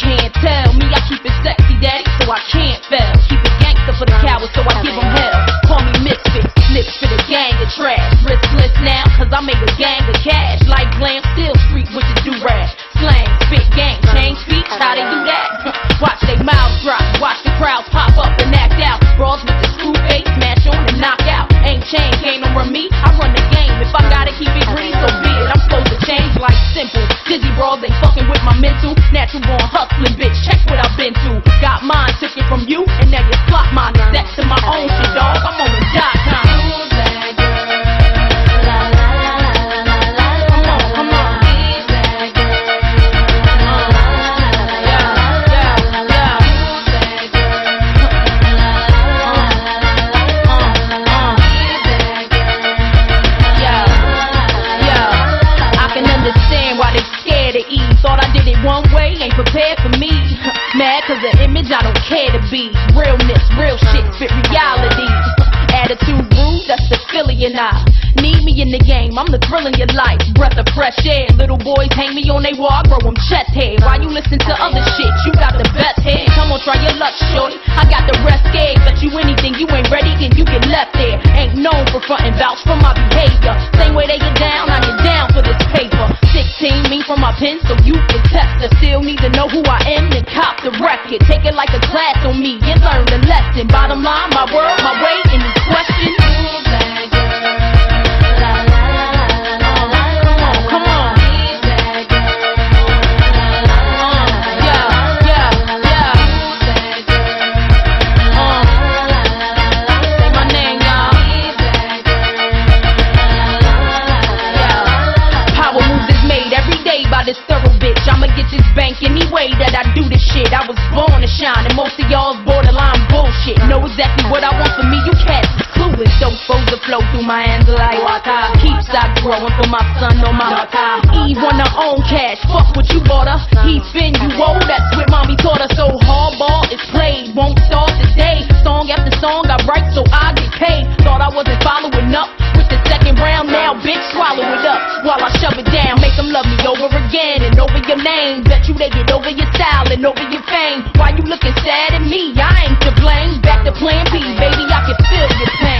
can't tell. Me, I keep it sexy, daddy, so I can't fail. Keep it gangster for the cowards, so I give them hell. Call me misfit, slips for the gang of trash. Riskless now, cause I make a gang of cash. Like glam, still street with the do-rag. Slang, spit, gang, change speech, how they do that? Watch they mouths drop, watch the crowds pop up and act out. Brawls with the screw face, smash on and knock out. Ain't chain, can't no run me, I run the game. If I gotta keep it green, so be it. I'm supposed to change like simple. Dizzy brawls ain't fucking with my mental. Natural born hustling, bitch, check what I've been through. Got mine, took it from you, and now you flop mine. That's to my own shit, dog. I'm on the dot time. One way ain't prepared for me. Mad cause the image I don't care to be. Realness, real shit, fit reality. Attitude rude, that's the Philly and I. Need me in the game, I'm the thrill in your life. Breath of fresh air, little boys hang me on they wall, I grow them chest hair. While you listen to other shit, you got the best head. Come on, try your luck, shorty. I got the rest scared. Bet you anything, you ain't ready, then you get left there. Ain't known for frontin', vouch for my behavior. Same way they get down, I get down for this paper. 16 mean from my pen, so you can test her. Still need to know who I am, then cop the record. Take it like a class on me, and learn the lesson. Bottom line, my word, my way, and these questions. This thorough bitch, I'ma get this bank any way that I do this shit. I was born to shine, and most of y'all's borderline bullshit. Know exactly what I want for me, you cats is clueless. Don't supposed to flow through my hands like water. Keep stock growing for my son on my daughter. Eve want her own cash, fuck what you bought her. He spin you old, that's what mommy taught her. So hardball is played, won't start today. Song after song I write so I get paid. Thought I wasn't following up with the second round, now bitch swallow it up while I shove it down. Make them love me over again and over your name. Bet you they get over your style and over your fame. Why you looking sad at me? I ain't to blame. Back to plan B, baby, I can feel your pain.